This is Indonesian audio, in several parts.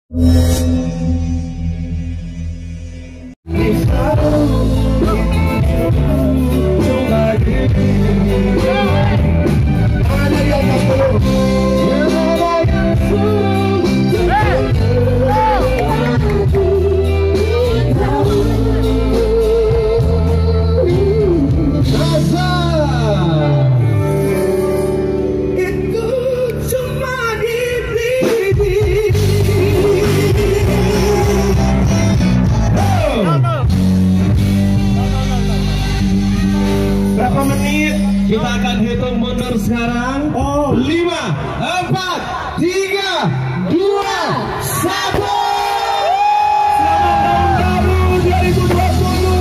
Berapa menit? Kita akan hitung mundur sekarang. 5, 4, 3, 2, 1. Selamat tahun baru 2020.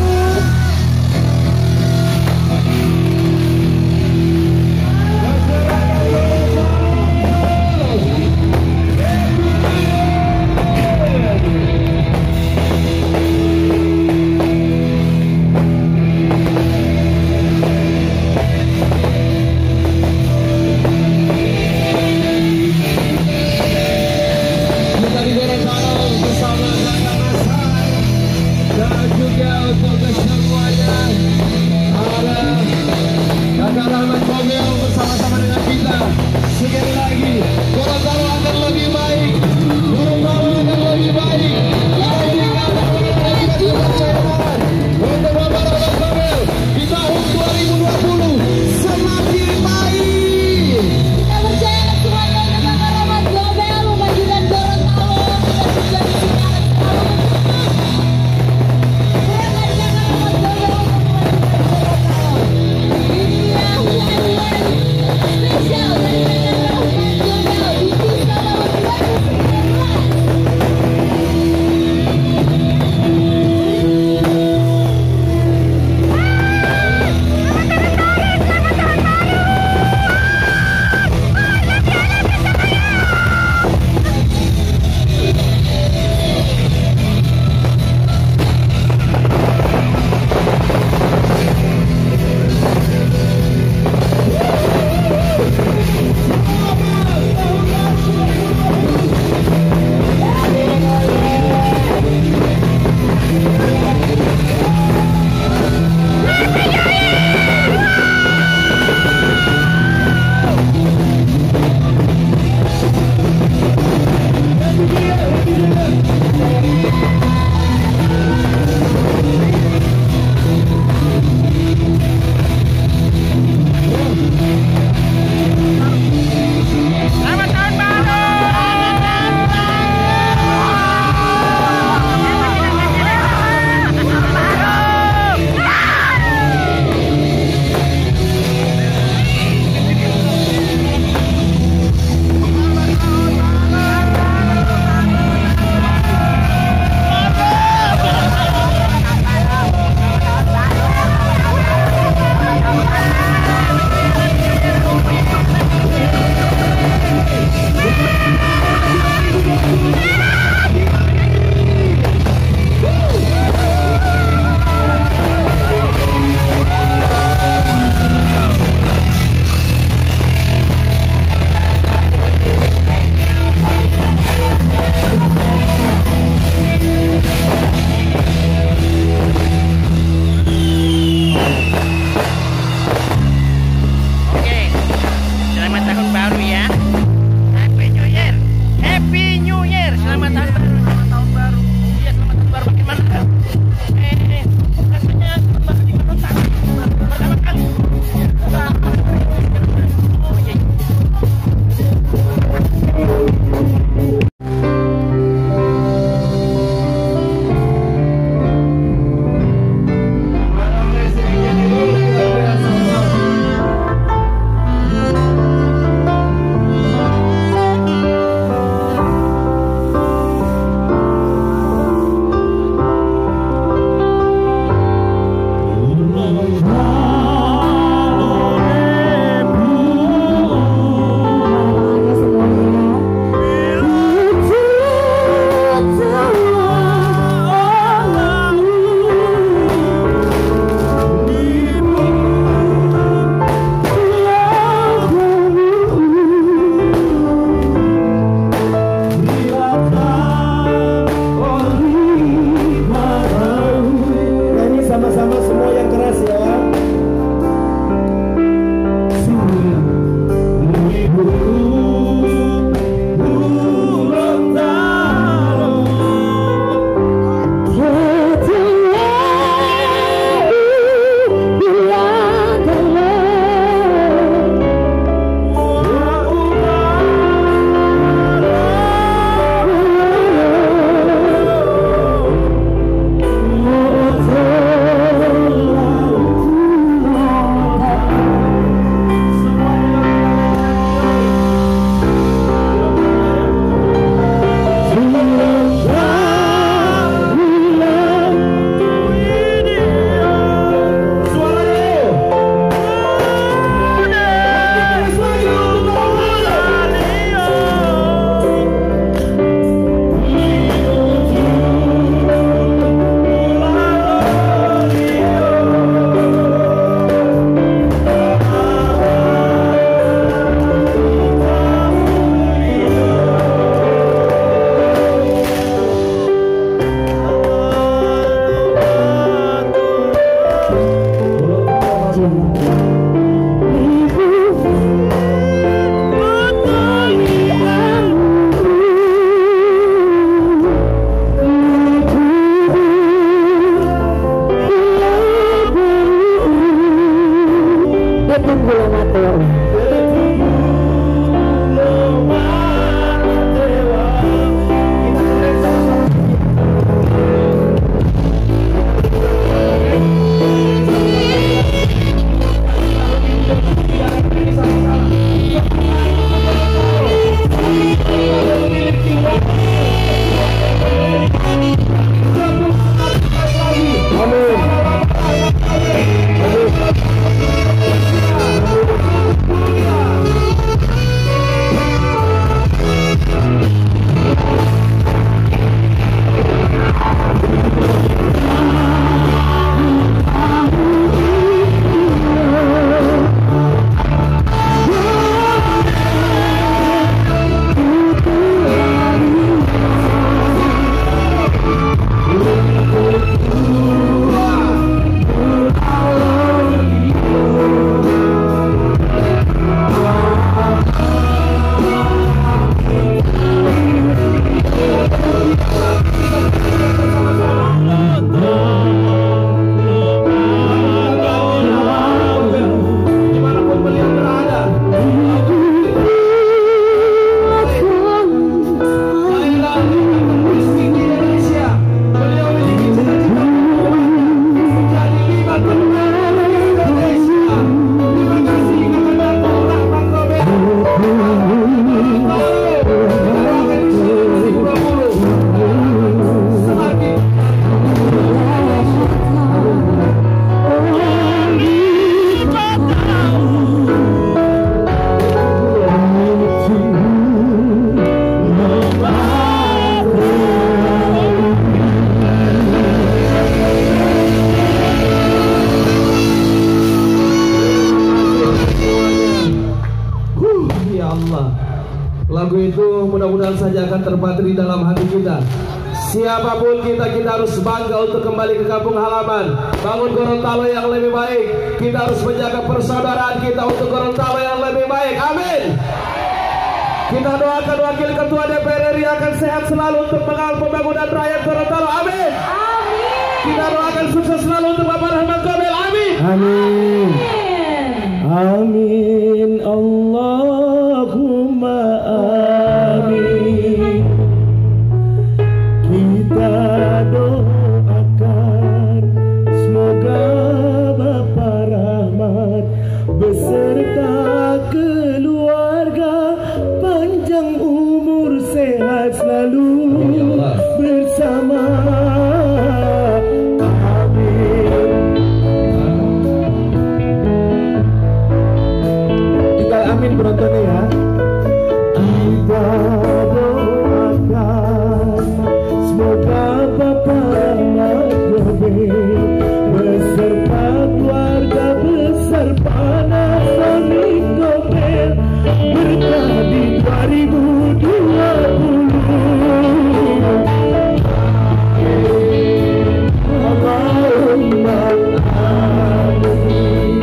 Lagu itu mudah-mudahan saja akan terpatri dalam hati kita. Siapapun kita harus bangga untuk kembali ke kampung halaman, bangun Gorontalo yang lebih baik. Kita harus menjaga persaudaraan kita untuk Gorontalo yang lebih baik. Amin. Kita doakan wakil ketua DPR RI akan sehat selalu untuk mengawal pembangunan rakyat Gorontalo. Amin. Kita doakan sukses selalu untuk Bapak Rahmat Gobel. Amin. Amin. Amin. Allahumma amin. Kita doakan semoga Bapak Rahmat beserta keluarga panjang umur, sehat selalu bersama. Amin penontonnya ya. Kita doakan semoga Bapak Rahmat Gobel beserta keluarga besar Panasonic Gobel berkah di 2020. Allahumma amin.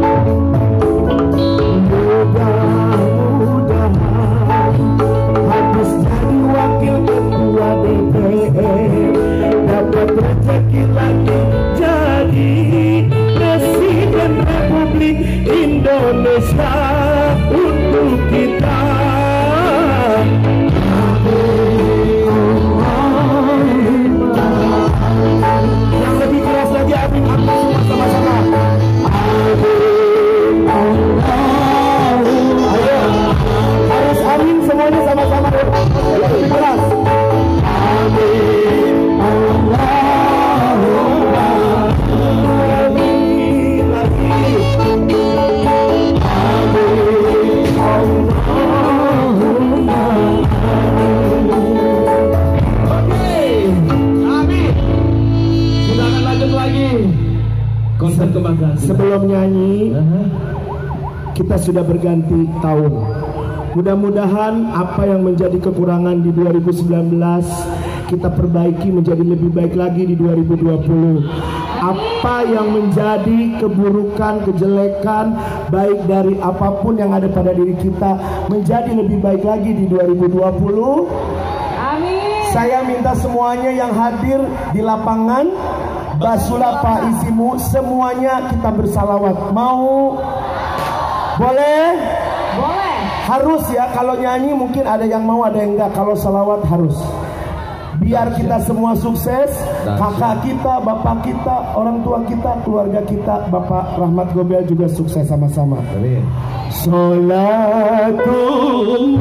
Habis jadi wakil ketua DPR, dapat rezeki lagi jadi Presiden Republik Indonesia untuk kita. Yang lebih keras lagi, amin, amin, semua sama-sama. Harus amin semuanya sama-sama. Lebih keras. Amin. Allahumma amin lagi. Amin. Allahumma amin. Oke. Amin. Kita akan lanjut lagi konser kebanggaan. Sebelum nyanyi, kita sudah berganti tahun. Mudah-mudahan apa yang menjadi kekurangan di 2019 kita perbaiki menjadi lebih baik lagi di 2020. Apa yang menjadi keburukan, kejelekan, baik dari apapun yang ada pada diri kita menjadi lebih baik lagi di 2020. Amin. Saya minta semuanya yang hadir di lapangan Basula Pak Isimu, semuanya kita bersalawat. Mau? Boleh? Boleh. Harus ya, kalau nyanyi mungkin ada yang mau, ada yang enggak. Kalau salawat harus. Biar kita semua sukses, kakak kita, bapak kita, orang tua kita, keluarga kita, Bapak Rahmat Gobel juga sukses sama-sama. Amin. Salatullah,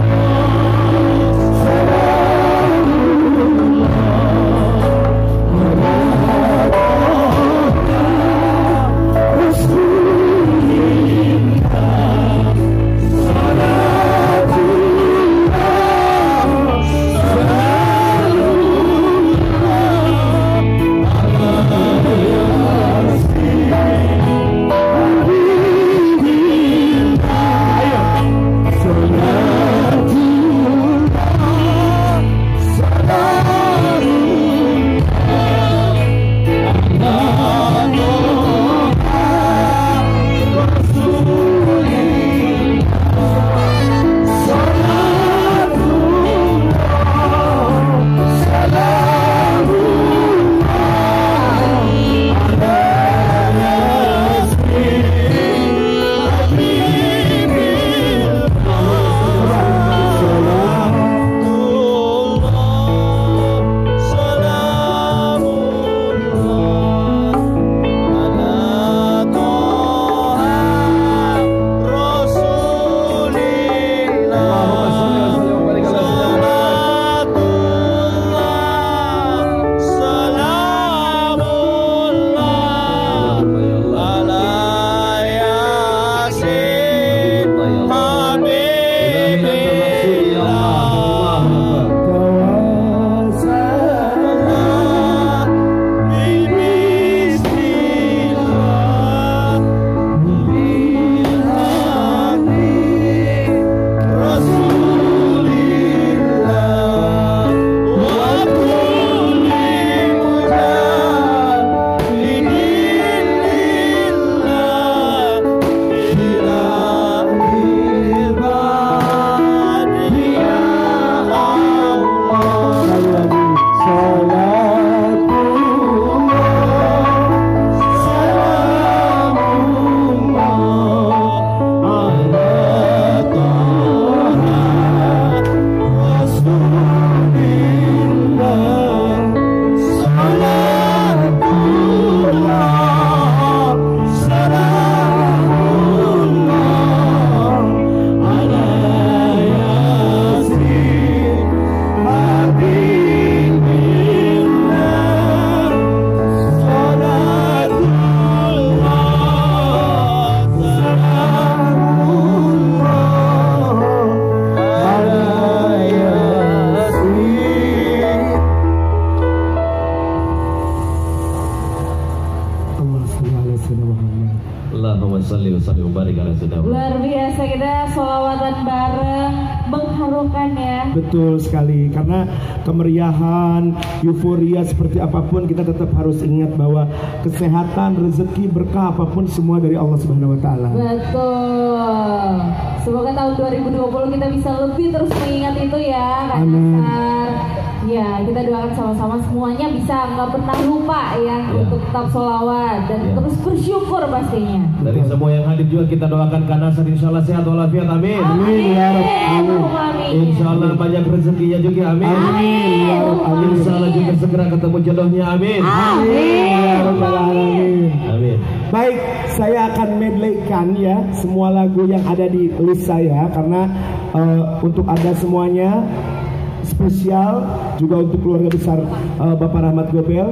sholli wa sallim wa barik ala sayyidina Muhammad. Luar biasa, kita sholawatan bareng, mengharukan ya. Betul sekali, karena kemeriahan, euforia seperti apapun kita tetap harus ingat bahwa kesehatan, rezeki, berkah apapun semua dari Allah Subhanahu wa taala. Betul. Semoga tahun 2020 kita bisa lebih terus mengingat itu ya, Kak Amin. Nasar. Ya, kita doakan sama-sama semuanya bisa nggak pernah lupa ya, untuk tetap sholawat dan terus bersyukur pastinya. Dari semua yang hadir juga kita doakan Kak Nasar insyaallah sehat walafiat, amin. Amin ya Rabb, Amin. Insyaallah banyak rezekinya juga, amin. Amin ya Rabb, amin. Insyaallah juga segera ketemu jodohnya, amin. Amin ya Rabbal alamin. Amin. Baik, saya akan medleykan ya semua lagu yang ada di list saya, karena untuk ada semuanya spesial juga untuk keluarga besar Bapak Rahmat Gobel.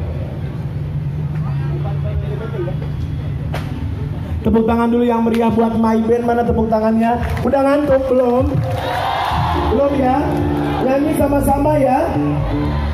Tepuk tangan dulu yang meriah buat My Band. Mana tepuk tangannya? Udah ngantuk belum? Belum ya? Nyanyi sama-sama ya.